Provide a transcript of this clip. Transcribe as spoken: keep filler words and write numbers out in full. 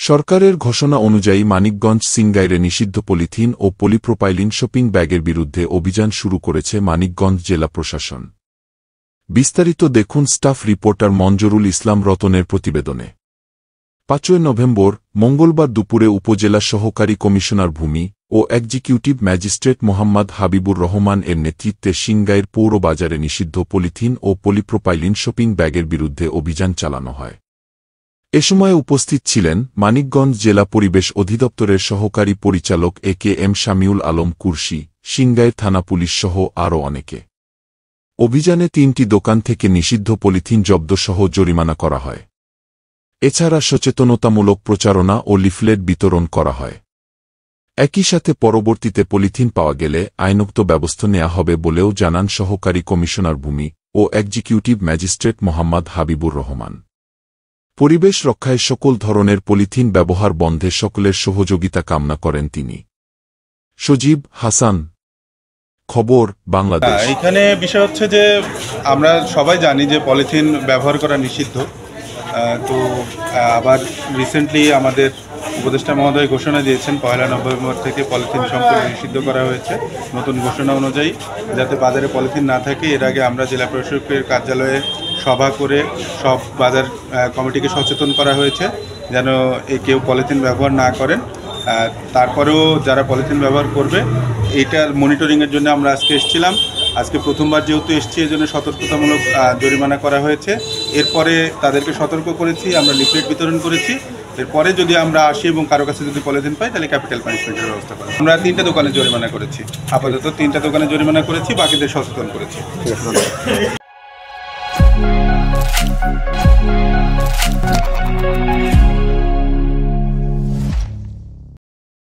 সরকারের ঘোষণা অনুযায়ী মানিকগঞ্জ সিংগাইরে নিষিদ্ধ পলিথিন ও পলিপ্রোপাইলিন শপিং ব্যাগের বিরুদ্ধে অভিযান শুরু করেছে মানিকগঞ্জ জেলা প্রশাসন। বিস্তারিত দেখুন স্টাফ রিপোর্টার মঞ্জুরুল ইসলাম রতনের প্রতিবেদনে। পাঁচই নভেম্বর মঙ্গলবার দুপুরে উপজেলা সহকারী কমিশনার ভূমি ও এক্সিকিউটিভ ম্যাজিস্ট্রেট মোহাম্মদ হাবিবুর রহমান এর নেতৃত্বে সিংগাইর পৌর বাজারে নিষিদ্ধ পলিথিন ও পলিপ্রোপাইলিন শপিং ব্যাগের বিরুদ্ধে অভিযান চালানো হয়। এ সময় উপস্থিত ছিলেন মানিকগঞ্জ জেলা পরিবেশ অধিদপ্তরের সহকারী পরিচালক A K M Shamiul Alam Kurshi, Singair থানা পুলিশ সহ আরও অনেকে। অভিযানে তিনটি দোকান থেকে নিষিদ্ধ পলিথিন জব্দসহ জরিমানা করা হয়। এছাড়া সচেতনতামূলক প্রচারণা ও লিফলেট বিতরণ করা হয়। একই সাথে পরবর্তীতে পলিথিন পাওয়া গেলে আইনগত ব্যবস্থা নেওয়া হবে বলেও জানান সহকারী কমিশনার ভূমি ও এক্সিকিউটিভ ম্যাজিস্ট্রেট মোহাম্মদ হাবিবুর রহমান। পরিবেশ রক্ষায় সকল ধরনের পলিথিন ব্যবহার বন্ধে সকলের সহযোগিতা কামনা করেন তিনি। সজীব হাসান, খবর, বাংলাদেশ। এখানে বিষয় হচ্ছে যে আমরা সবাই জানি যে পলিথিন ব্যবহার করা নিষিদ্ধ। তো আবার রিসেন্টলি আমাদের উপদেষ্টা মহোদয় ঘোষণা দিয়েছেন পয়লা নভেম্বর থেকে পলিথিন সম্পূর্ণ নিষিদ্ধ করা হয়েছে নতুন ঘোষণা অনুযায়ী, যাতে বাজারে পলিথিন না থাকে। এর আগে আমরা জেলা প্রশাসকের কার্যালয়ে সভা করে সব বাজার কমিটিকে সচেতন করা হয়েছে যেন এ কেউ পলিথিন ব্যবহার না করেন। তারপরেও যারা পলিথিন ব্যবহার করবে এইটার মনিটরিংয়ের জন্য আমরা আজকে এসেছিলাম। আজকে প্রথমবার যেহেতু এসছি এই জন্য সতর্কতামূলক জরিমানা করা হয়েছে। এরপরে তাদেরকে সতর্ক করেছি, আমরা লিফলেট বিতরণ করেছি। এরপরে যদি আমরা আসি এবং কারো কাছে যদি পলিথিন পাই তাহলে ক্যাপিটাল পানিশমেন্টের ব্যবস্থা করি। আমরা তিনটা দোকানে জরিমানা করেছি, আপাতত তিনটা দোকানে জরিমানা করেছি, বাকিদের সচেতন করেছি।